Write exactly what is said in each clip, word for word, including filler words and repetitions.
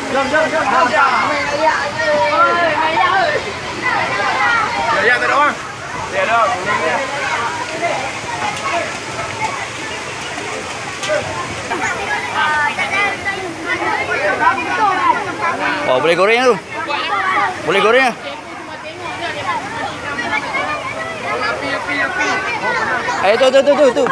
Jom, jom, jom, jom. Main ayak je. Oi, main ayak oi. Ayak tak ada orang. Dia ada. Oh, boleh goreng tu. Boleh goreng ah. Api, api, api. Eh, tu tu tu tu tu.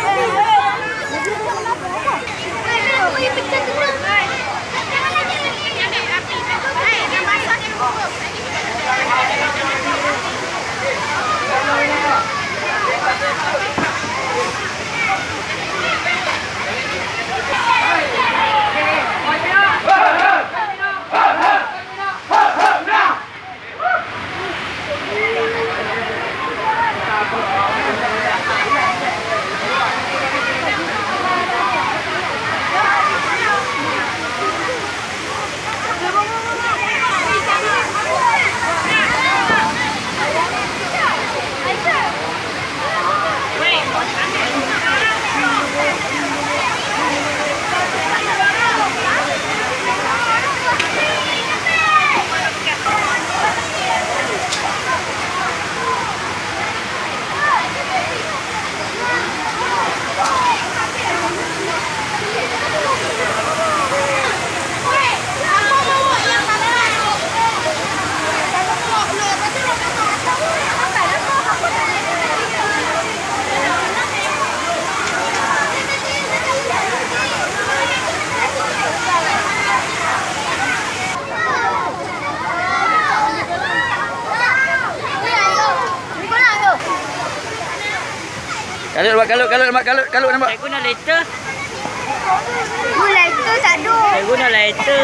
Kalut, mak kalut, kalut, mak kalut, kalut nampak. Saya guna lighter. Guna lighter tak ada. Saya guna lighter.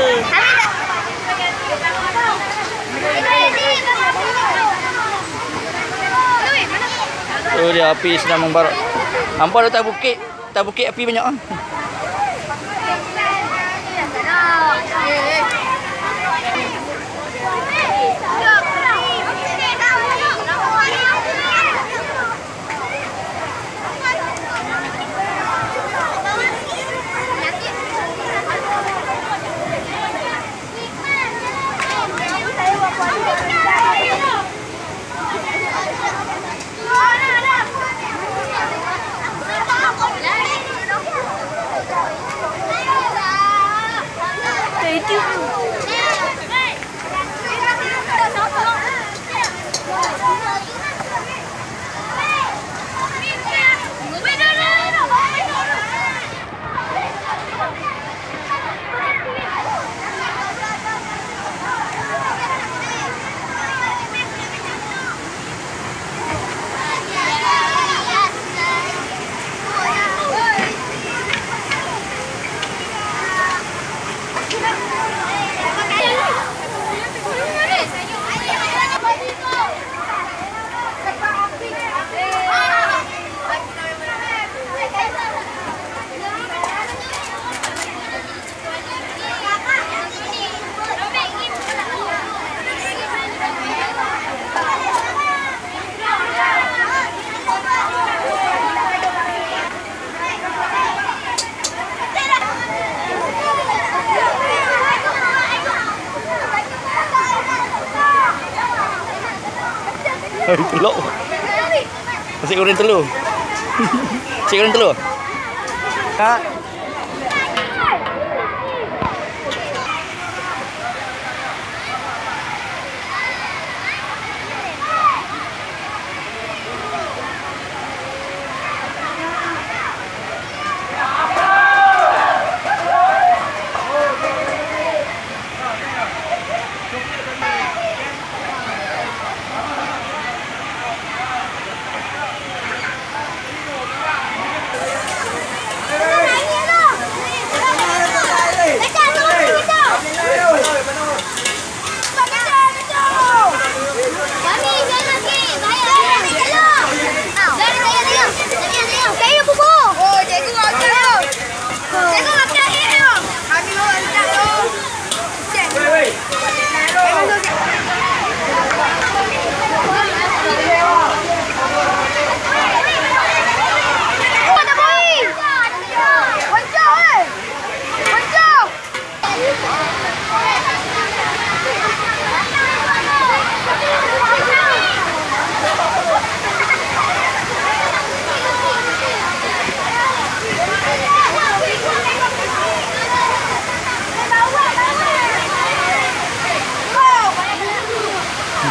Oh, dia api sedang membara. Hampa dah tak bukit, tak bukit api banyak ah. Hai, telur. Nasi goreng telur. Nasi goreng telur. Kak.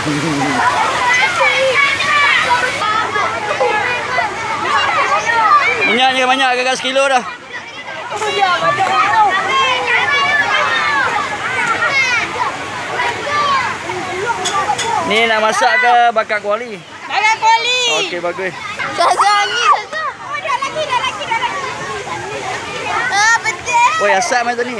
Minyaknya banyak, agak sekilo dah. Ni nak masak ke bakar kuali? Bakar kuali. Okey, bagus. Sasa ni, sasa. Oh, dah lagi, dah lagi, dah lagi. Ah, betul. Woi, asap macam ni.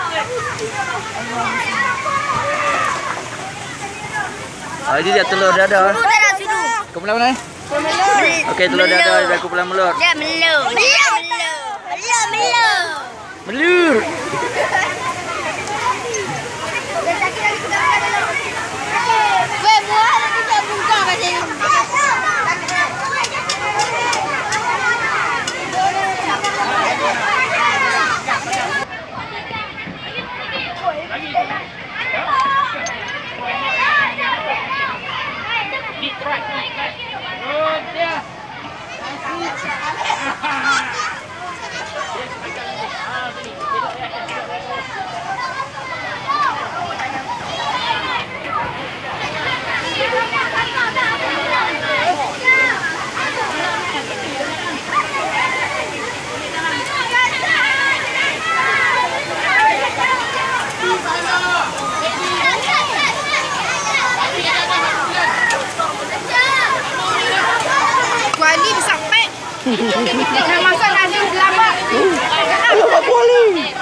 Ah, ini dia telur dadar. Sudu dah, sudu. Kau belah mana? Okey, telur dadar dah aku belah mulut. Dia melur. Dia melur. Melur, melur. Melur. Weh, buah nanti tak buka macam ni. Kuali sampai. Nak masak nasi selamat. Alamak kuali.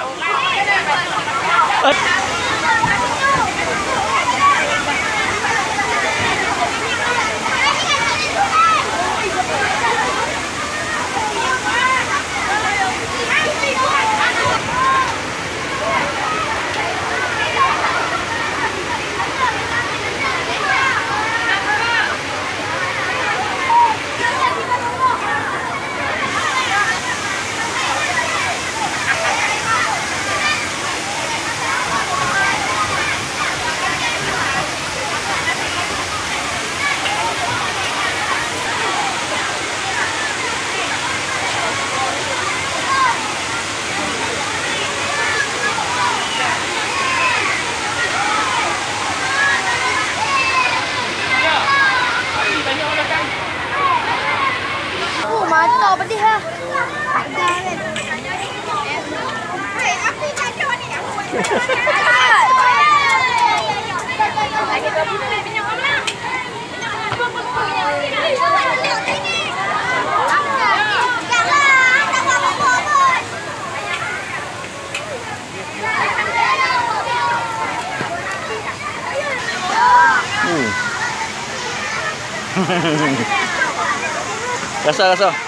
Oh, mata pedih lah. Hei, api kacau ni. Rasa, rasa.